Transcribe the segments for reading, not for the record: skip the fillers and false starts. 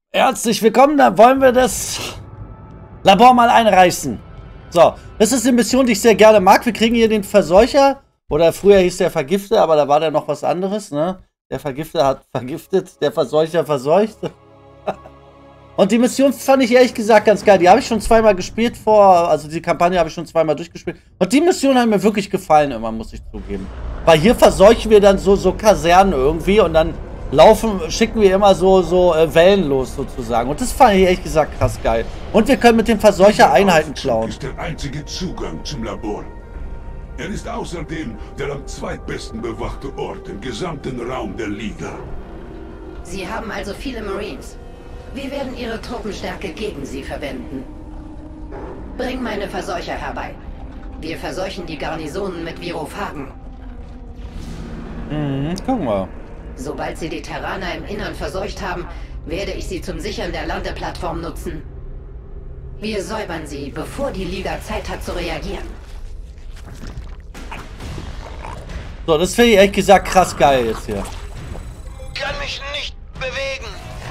Herzlich willkommen, dann wollen wir das Labor mal einreißen. So, das ist eine Mission, die ich sehr gerne mag. Wir kriegen hier den Verseucher. Oder früher hieß der Vergifter, aber da war der noch was anderes, ne? Der Vergifter hat vergiftet, der Verseucher verseucht. Und die Mission fand ich ehrlich gesagt ganz geil. Die habe ich schon zweimal gespielt also die Kampagne habe ich schon zweimal durchgespielt. Und die Mission hat mir wirklich gefallen immer, muss ich zugeben. Weil hier verseuchen wir dann so Kasernen irgendwie und dann schicken wir immer so Wellen los sozusagen. Und das fand ich ehrlich gesagt krass geil. Und wir können mit dem Verseucher Einheiten klauen. Das ist der einzige Zugang zum Labor. Er ist außerdem der am zweitbesten bewachte Ort im gesamten Raum der Liga. Sie haben also viele Marines. Wir werden Ihre Truppenstärke gegen Sie verwenden. Bring meine Verseucher herbei. Wir verseuchen die Garnisonen mit Virophagen. Gucken wir. Sobald Sie die Terraner im Innern verseucht haben, werde ich sie zum Sichern der Landeplattform nutzen. Wir säubern sie, bevor die Liga Zeit hat zu reagieren. So, das finde ich ehrlich gesagt krass geil jetzt hier. Kann mich nicht bewegen.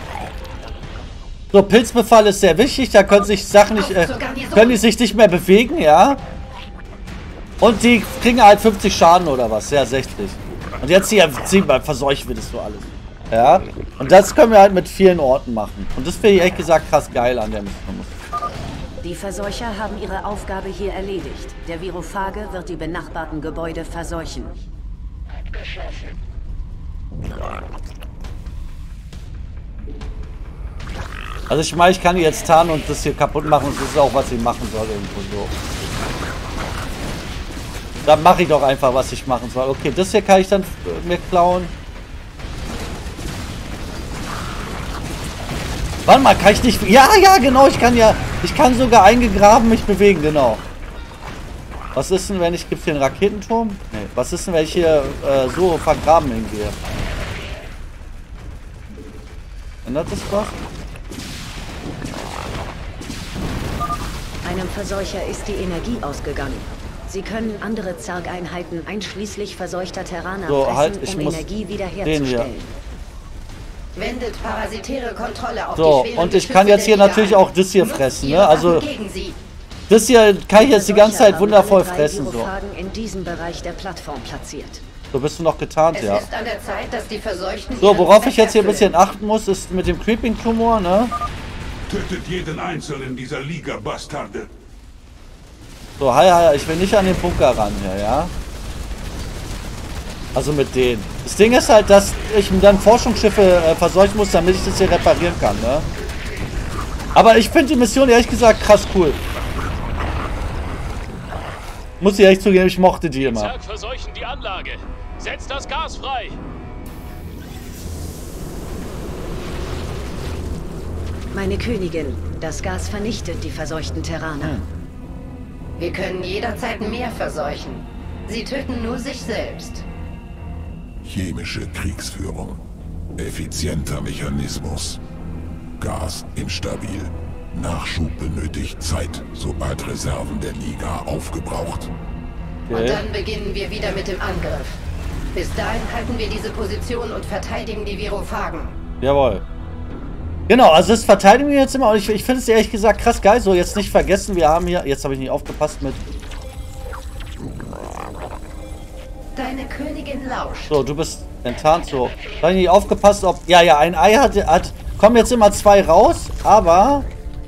So, Pilzbefall ist sehr wichtig, da können sich Sachen nicht, können die sich nicht mehr bewegen, ja. Und die kriegen halt 50 Schaden oder was, ja, 60. Und jetzt hier verseuchen wir das so alles. Ja. Und das können wir halt mit vielen Orten machen. Und das finde ich ehrlich gesagt krass geil an der Mission. Die Verseucher haben ihre Aufgabe hier erledigt. Der Virophage wird die benachbarten Gebäude verseuchen. Also ich meine, ich kann die jetzt tarnen und das hier kaputt machen und das ist auch, was ich machen soll irgendwo so. Dann mache ich doch einfach, was ich machen soll. Okay, das hier kann ich dann mir klauen. Warte mal, kann ich nicht... Ja, genau, ich kann sogar eingegraben mich bewegen, genau. Was ist denn, wenn ich... Gibt es hier einen Raketenturm? Nee. Was ist denn, wenn ich hier so vergraben hingehe? Ändert das was? Einem Verseucher ist die Energie ausgegangen. Sie können andere Zerg-Einheiten einschließlich verseuchter Terraner fressen, um Energie wiederherzustellen. Wendet parasitäre Kontrolle auf so, die und ich kann jetzt hier natürlich auch das hier fressen, ne? Also, das hier kann ich jetzt die ganze Zeit wundervoll fressen, so. In diesem Bereich der Plattform platziert. So, bist du noch getarnt, ja. Es ist an der Zeit, dass die Verseuchten so, worauf ich jetzt hier ein bisschen achten muss, ist mit dem Creeping-Tumor, ne? Tötet jeden einzelnen dieser Liga-Bastarde. So, hi, ich will nicht an den Bunker ran hier, ja? Also mit denen. Das Ding ist halt, dass ich dann Forschungsschiffe verseuchen muss, damit ich das hier reparieren kann, ne? Aber ich finde die Mission ehrlich gesagt krass cool. Muss ich ehrlich zugeben, ich mochte die immer. Zerg verseuchen die Anlage. Setzt das Gas frei. Meine Königin, das Gas vernichtet die verseuchten Terraner. Wir können jederzeit mehr verseuchen. Sie töten nur sich selbst. Chemische Kriegsführung. Effizienter Mechanismus. Gas instabil. Nachschub benötigt Zeit, sobald Reserven der Liga aufgebraucht. Okay. Und dann beginnen wir wieder mit dem Angriff. Bis dahin halten wir diese Position und verteidigen die Virophagen. Jawohl. Genau, also das verteidigen wir jetzt immer. Und ich finde es ehrlich gesagt krass geil. So, jetzt nicht vergessen, wir haben hier... Jetzt habe ich nicht aufgepasst mit... Deine Königin lauscht. So, du bist enttarnt, so. Da habe ich nicht aufgepasst, ob... Ja, ein Ei hat... Kommen jetzt immer 2 raus, aber...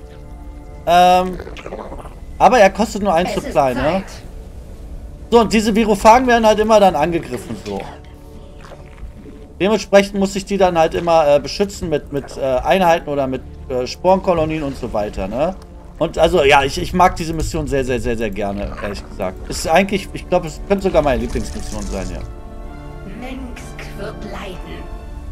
aber er kostet nur 1 Supply, ne? So, und diese Virophagen werden halt immer dann angegriffen, so. Dementsprechend muss ich die dann halt immer beschützen mit Einheiten oder mit Sporenkolonien und so weiter, ne? Und also, ja, ich mag diese Mission sehr, sehr, sehr, sehr gerne, ehrlich gesagt. Ist eigentlich, ich glaube, es könnte sogar meine Lieblingsmission sein, ja. Mengsk wird leiden.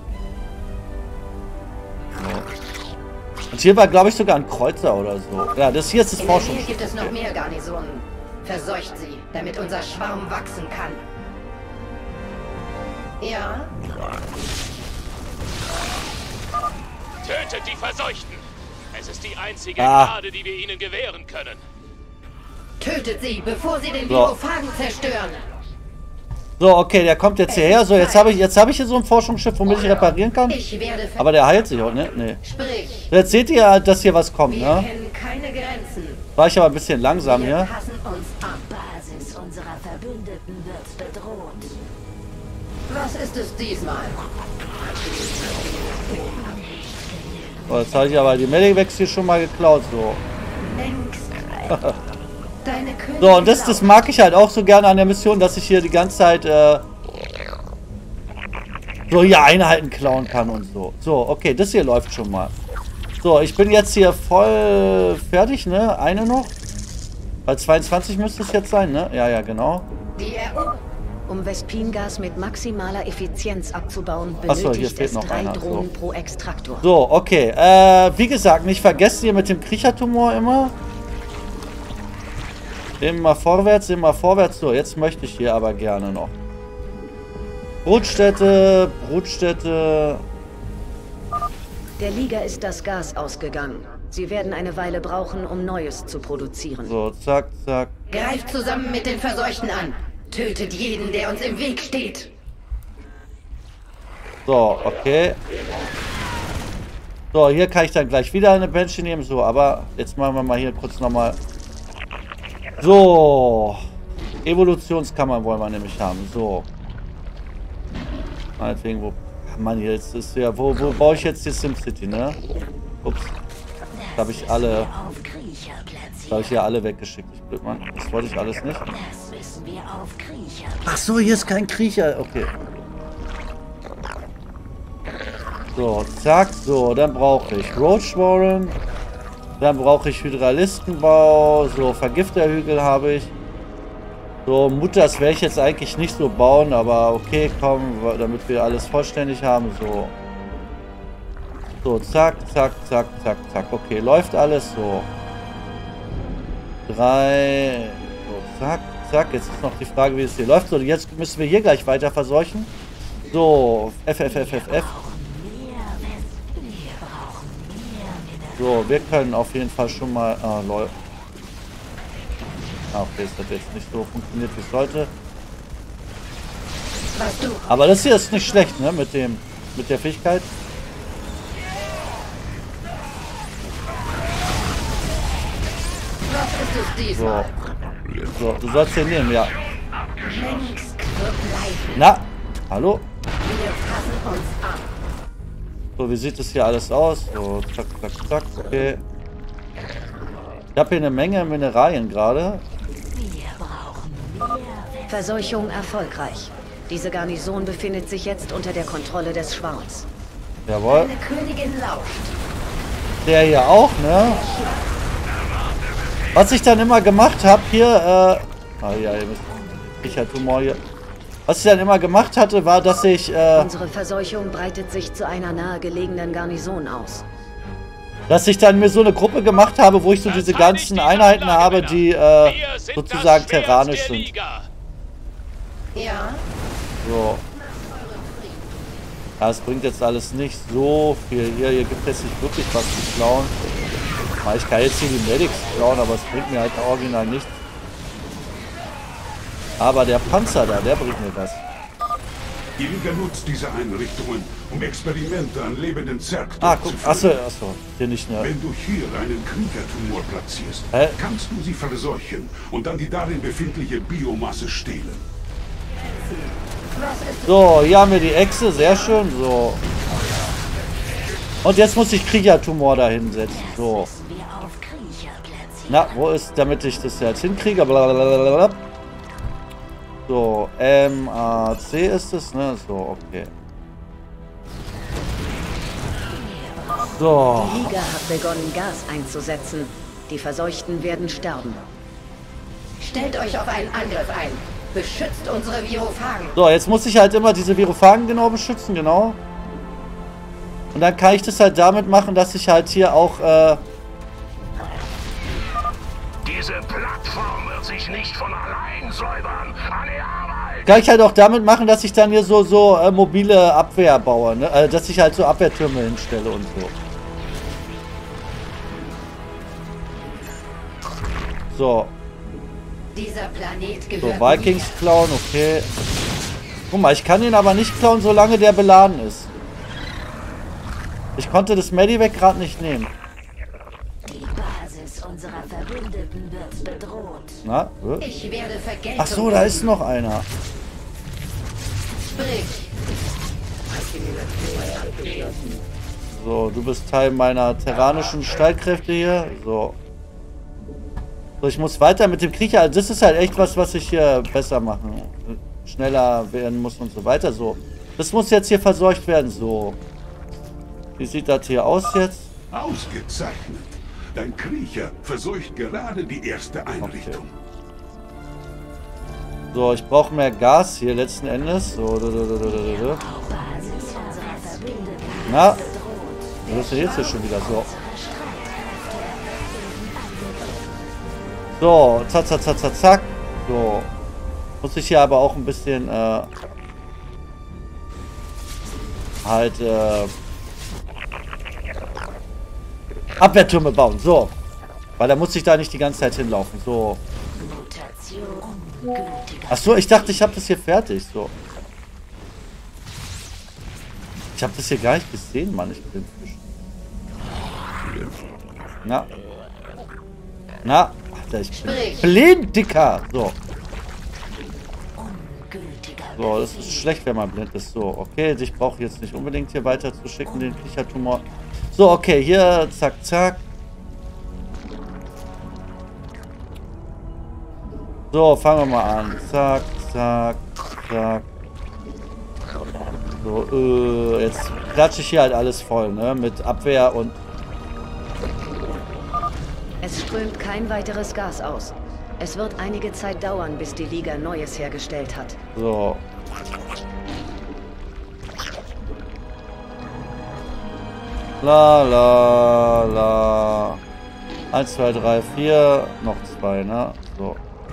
Ja. Und hier war, glaube ich, sogar ein Kreuzer oder so. Ja, das hier ist das Forschung. Hier gibt es noch mehr Garnisonen. Verseucht sie, damit unser Schwarm wachsen kann. Ja? Tötet die Verseuchten. Es ist die einzige Gnade, die wir ihnen gewähren können. Tötet sie, bevor sie den Virophagen zerstören. So, okay, der kommt jetzt hierher. So, jetzt habe ich hier so ein Forschungsschiff, womit ich reparieren kann. Aber der heilt sich auch, ne? Nee. So, jetzt seht ihr, dass hier was kommt, ne? War ich aber ein bisschen langsam hier. Basis unserer Verbündeten wird bedroht. Was ist es diesmal? So, jetzt habe ich aber die Medivacs hier schon mal geklaut, so. So, und das mag ich halt auch so gerne an der Mission, dass ich hier die ganze Zeit so hier Einheiten klauen kann und so. So, okay, das hier läuft schon mal. So, ich bin jetzt hier voll fertig, ne? Eine noch. Bei 22 müsste es jetzt sein, ne? Ja, genau. Um Vespin-Gas mit maximaler Effizienz abzubauen, Achso, hier fehlt es noch 3 einer. Drohnen So. pro Extraktor. So, okay. Wie gesagt, nicht vergessen hier mit dem Kriechertumor immer. Immer vorwärts, immer vorwärts. So, jetzt möchte ich hier aber gerne noch. Brutstätte. Der Liga ist das Gas ausgegangen. Sie werden eine Weile brauchen, um Neues zu produzieren. So, zack. Greift zusammen mit den Verseuchten an. Tötet jeden, der uns im Weg steht. So, okay. So, hier kann ich dann gleich wieder eine Banshee nehmen. So, aber jetzt machen wir mal hier kurz nochmal. So. Evolutionskammern wollen wir nämlich haben. So. Meinetwegen, wo... Mann, jetzt ist ja... Wo baue ich jetzt die SimCity, ne? Ups. Da habe ich alle... Da habe ich ja alle weggeschickt. Ich blöd, Mann. Das wollte ich alles nicht. Ach so, hier ist kein Kriecher. Okay. So, zack. So, dann brauche ich Roach Warren. Dann brauche ich Hydralistenbau. So, Vergifterhügel habe ich. So, Mutters werde ich jetzt eigentlich nicht so bauen, aber okay, komm, damit wir alles vollständig haben. So. So, zack. Okay, läuft alles so. 3. So, zack. Jetzt ist noch die Frage, wie es hier läuft. So, jetzt müssen wir hier gleich weiter verseuchen. So, F. So, wir können auf jeden Fall schon mal... Ah, lol. Ah, okay, das hat jetzt nicht so funktioniert, wie es sollte. Aber das hier ist nicht schlecht, ne? Mit der Fähigkeit. So, du sollst den nehmen, ja. Na, hallo? So, wie sieht es hier alles aus? So, zack, okay. Ich habe hier eine Menge Mineralien gerade. Verseuchung erfolgreich. Diese Garnison befindet sich jetzt unter der Kontrolle des Schwarms. Jawohl. Eine Königin lauscht. Der hier auch, ne? Was ich dann immer gemacht habe, hier, Kriechertumor hier. Was ich dann immer gemacht hatte, war, dass ich, Unsere Verseuchung breitet sich zu einer nahegelegenen Garnison aus. Dass ich dann mir so eine Gruppe gemacht habe, wo ich so diese ganzen Einheiten habe, die, sozusagen terranisch sind. Ja. So. Das bringt jetzt alles nicht so viel. Hier gibt es nicht wirklich was zu klauen. Ich kann jetzt hier die Medics klauen, aber es bringt mir halt original nichts. Aber der Panzer da, der bringt mir was. Die Liga nutzt diese Einrichtungen, um Experimente an lebenden Zerg guck, achso, hier nicht mehr. Wenn du hier einen Kriegertumor platzierst, kannst du sie verseuchen und dann die darin befindliche Biomasse stehlen. So, hier haben wir die Echse, sehr schön, so. Und jetzt muss ich Kriegertumor da hinsetzen, so. Na, wo ist, damit ich das jetzt hinkriege, blablabla. So, MAC ist es, ne? So, okay. So. Die Liga hat begonnen, Gas einzusetzen. Die Verseuchten werden sterben. Stellt euch auf einen Angriff ein. Beschützt unsere Virophagen. So, jetzt muss ich halt immer diese Virophagen genau beschützen, genau. Und dann kann ich das halt damit machen, dass ich halt hier auch, Diese Plattform wird sich nicht von allein säubern. An die Arbeit! kann ich halt auch damit machen, dass ich dann hier so mobile Abwehr baue, ne? Dass ich halt so Abwehrtürme hinstelle und so. So. Dieser Planet gehört So, Vikings klauen, okay. Guck mal, ich kann ihn aber nicht klauen, solange der beladen ist. Ich konnte das Medivac gerade nicht nehmen. Die Basis unserer Verbündeten wird bedroht. Na? Ich werde Vergeltung. Ach so, da ist noch einer. Sprich. So, du bist Teil meiner terranischen Streitkräfte hier. So. So, ich muss weiter mit dem Kriecher. Also das ist halt echt was ich hier besser machen. Schneller werden muss und so weiter. So. Das muss jetzt hier verseucht werden. So. Wie sieht das hier aus jetzt? Ausgezeichnet. Dein Kriecher verseucht gerade die erste Einrichtung. Okay. So, ich brauche mehr Gas hier letzten Endes. So. Na? Was ist denn jetzt hier schon wieder so? So, zack, zack, zack, zack, zack. So. Muss ich hier aber auch ein bisschen, Abwehrtürme bauen. So. Weil da muss ich da nicht die ganze Zeit hinlaufen. So. Achso, ich dachte, ich habe das hier fertig. So. Ich habe das hier gar nicht gesehen, Mann. Ich bin Fisch. Na. Na. Alter, ich bin blind, Dicker. So. So, das ist schlecht, wenn man blind ist. So, okay. Ich brauche jetzt nicht unbedingt hier weiter zu schicken, den Kriechertumor. So, okay. Hier, zack, zack. So, fangen wir mal an. Zack, zack, zack. So, jetzt klatsche ich hier halt alles voll, ne? Mit Abwehr und... Es strömt kein weiteres Gas aus. Es wird einige Zeit dauern, bis die Liga Neues hergestellt hat. So. La, la, la. 1, 2, 3, 4. Noch 2, ne? So.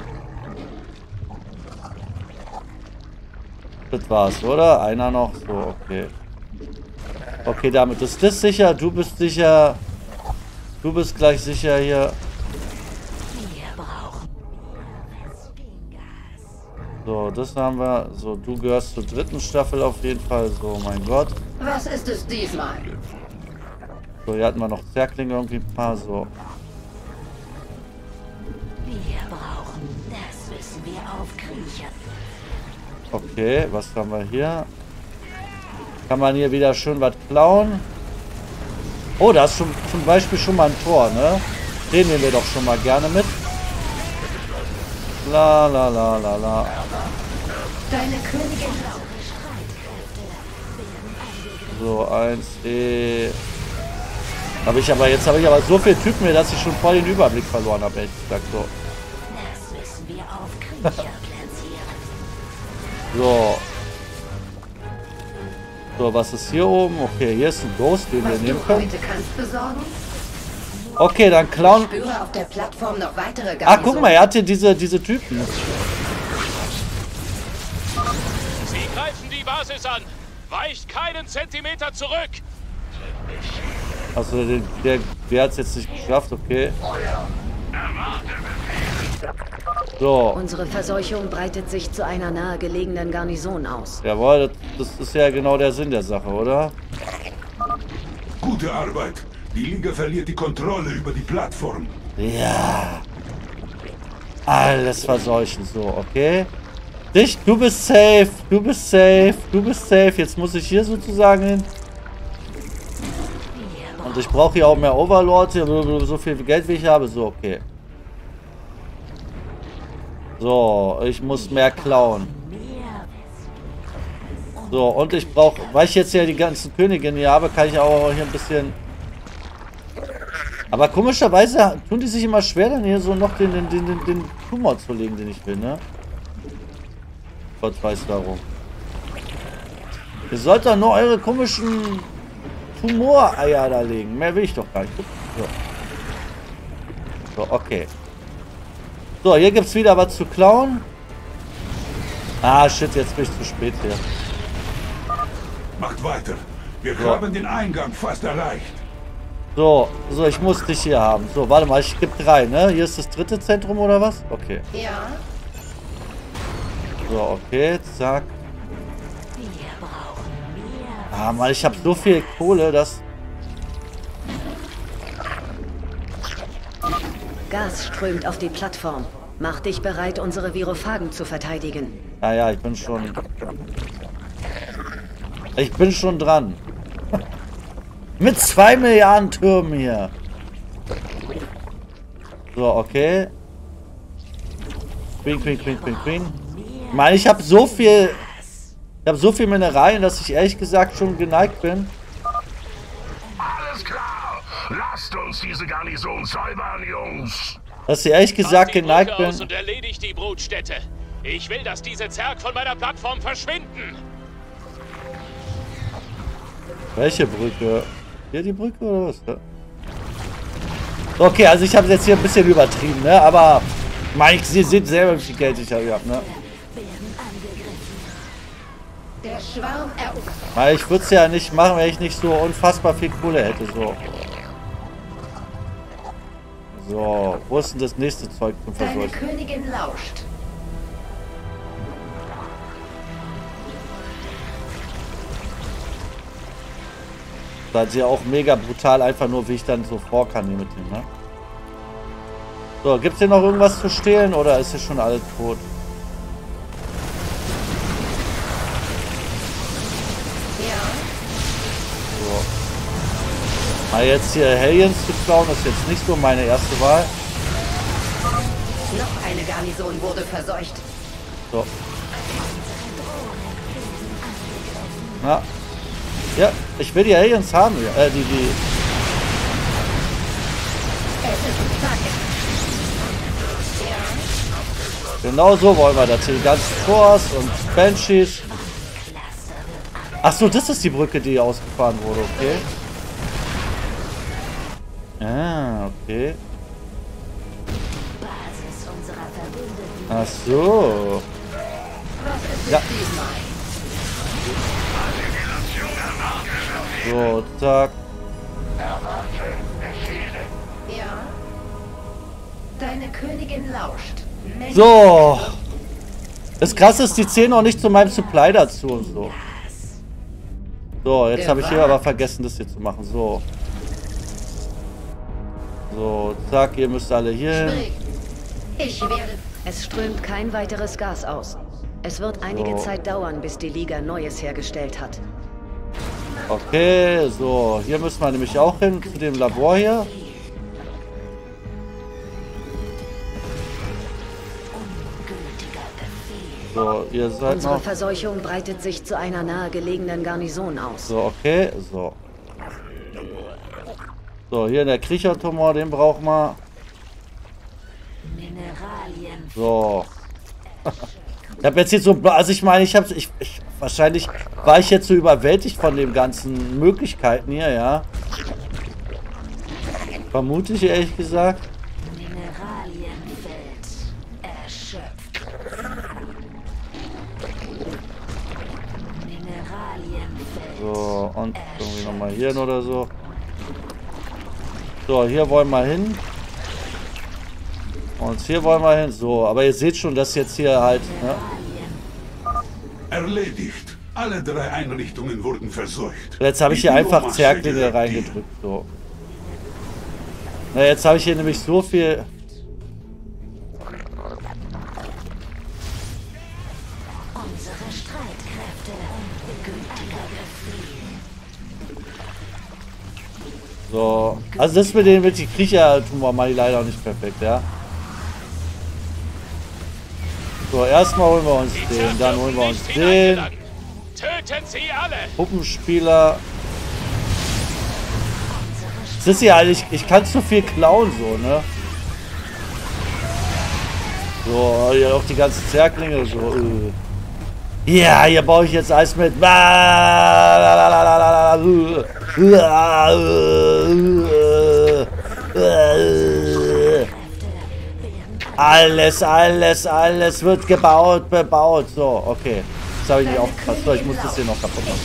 Das war's, oder? Einer noch. So, okay. Okay, damit ist das sicher. Du bist sicher. Du bist gleich sicher hier. So, das haben wir. So, du gehörst zur dritten Staffel auf jeden Fall. So, mein Gott. Was ist es diesmal? So, hier hatten wir noch Zerklinge irgendwie ein paar. So. Wir brauchen, das müssen wir aufkriechen. Okay, was haben wir hier? Kann man hier wieder schön was klauen? Oh, da ist schon zum Beispiel schon mal ein Tor, ne? Den nehmen wir doch schon mal gerne mit. La la la la la. Deine Königin. So, 1 Habe ich aber jetzt habe ich aber so viele Typen hier, dass ich schon voll den Überblick verloren habe, ehrlich gesagt. So. Das müssen wir aufkriechen platzieren. So. So, was ist hier oben? Okay, hier ist ein Ghost, den wir nehmen können. Okay, dann klauen. Ich spüre auf der Plattform noch weitere Garnisonen. Ah, guck mal, er hat hier diese Typen. Sie greifen die Basis an. Weicht keinen Zentimeter zurück. Also der hat es jetzt nicht geschafft, okay. So. Unsere Verseuchung breitet sich zu einer nahegelegenen Garnison aus. Jawohl, das ist ja genau der Sinn der Sache, oder? Gute Arbeit. Die Liga verliert die Kontrolle über die Plattform. Ja. Alles verseuchen, so, okay. Du bist safe, du bist safe, du bist safe. Jetzt muss ich hier sozusagen hin. Und ich brauche hier auch mehr Overlords, so viel Geld wie ich habe. So, okay. So, ich muss mehr klauen. So, und ich brauche, weil ich jetzt ja die ganzen Königinnen hier habe, kann ich auch hier ein bisschen... Aber komischerweise tun die sich immer schwer, dann hier so noch den Tumor zu legen, den ich will, ne? Gott weiß warum. Ihr sollt doch nur eure komischen Tumoreier da legen. Mehr will ich doch gar nicht. So, okay. So, hier gibt es wieder was zu klauen. Ah, shit, jetzt bin ich zu spät hier. Macht weiter. Wir haben den Eingang fast erreicht. So, ich muss dich hier haben. So, warte mal, ich gebe 3, ne? Hier ist das dritte Zentrum oder was? Okay. Ja. So, okay, zack. Ah, Mann, ich habe so viel Kohle, dass... Gas strömt auf die Plattform. Mach dich bereit, unsere Virophagen zu verteidigen. Ja, ich bin schon... Ich bin schon dran. Mit 2 Milliarden Türmen hier. So, okay. Queen. Ich meine, ich habe so viel... Ich habe so viel Mineralien, dass ich ehrlich gesagt schon geneigt bin. Alles klar. Lasst uns diese Garnison säubern, Jungs. Dass ich ehrlich gesagt geneigt bin. Und erledigt die Brutstätte. Ich will, dass diese Zerg von meiner Plattform verschwinden. Welche Brücke? Hier die Brücke oder was? Okay, also ich habe jetzt hier ein bisschen übertrieben, ne? Aber Mike, Sie sehen selber, wie viel Geld ich habe, ne? Der Schwarm erobert. Weil ich würde es ja nicht machen, wenn ich nicht so unfassbar viel Kohle hätte, so. So, wo ist denn das nächste Zeug zum Deine Verseuchen? Königin lauscht. Seid ihr auch mega brutal, einfach nur, wie ich dann so vor kann hier mit dem, ne? So, gibt's hier noch irgendwas zu stehlen oder ist hier schon alles tot? So. Mal jetzt hier Hellions zu klauen, ist jetzt nicht so meine erste Wahl. Noch eine Garnison wurde verseucht. So. Na. Ja, ich will die Aliens haben. Die. Es ist zack. Genau so wollen wir das hier. Die ganzen Force und Banshees. Achso, das ist die Brücke, die ausgefahren wurde, okay. Ah, okay. Ach so. Ja. So, zack. Ja. Deine Königin lauscht. So. Das Krasse ist, die zählen auch nicht zu meinem Supply dazu und so. So, jetzt habe ich hier aber vergessen, das hier zu machen. So. So, zack, ihr müsst alle hier hin. Ich werde... Es strömt kein weiteres Gas aus. Es wird einige Zeit dauern, bis die Liga Neues hergestellt hat. Okay, so. Hier müssen wir nämlich auch hin, zu dem Labor hier. So, ihr seid Unsere noch... Verseuchung breitet sich zu einer nahegelegenen Garnison aus. So, okay, so. So, hier der Kriechertumor, den brauchen wir. So. Ich habe jetzt hier so... Also ich meine, wahrscheinlich war ich jetzt so überwältigt von den ganzen Möglichkeiten hier, ja. Vermute ich ehrlich gesagt. So, und irgendwie nochmal hier hin oder so. So, hier wollen wir hin. Und hier wollen wir hin. So, aber ihr seht schon, dass jetzt hier halt... Ne? Erledigt. Alle 3 Einrichtungen wurden verseucht. Jetzt habe ich hier einfach Zerglinge reingedrückt. So. Na, jetzt habe ich hier nämlich so viel... So, also das mit den Kriechertumor mache ich leider auch nicht perfekt, ja. So, erstmal holen wir uns den, dann holen wir uns den. Töten Sie alle! Puppenspieler. Das ist ja, ich kann zu viel klauen, so, ne? So, hier auch die ganzen Zerglinge, so. Ja, hier baue ich jetzt Eis mit. Alles wird bebaut. So, okay. Das habe ich nicht aufgepasst. So, ich muss das hier noch kaputt machen.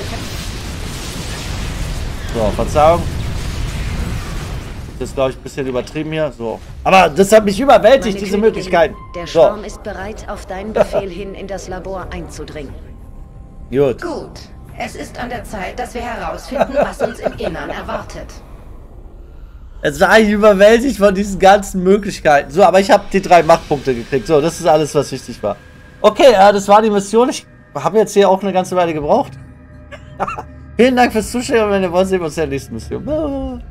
So, Verzeihung. Das ist, glaube ich, ein bisschen übertrieben hier. So. Aber das hat mich überwältigt, diese Möglichkeiten. Der Schwarm ist bereit, auf deinen Befehl hin in das Labor einzudringen. Gut. Gut. Es ist an der Zeit, dass wir herausfinden, was uns im Innern erwartet. Jetzt war ich überwältigt von diesen ganzen Möglichkeiten. So, aber ich habe die 3 Machtpunkte gekriegt. So, das ist alles, was wichtig war. Okay, das war die Mission. Ich habe jetzt hier auch eine ganze Weile gebraucht. Vielen Dank fürs Zuschauen. Wenn ihr wollt, sehen wir uns in der nächsten Mission.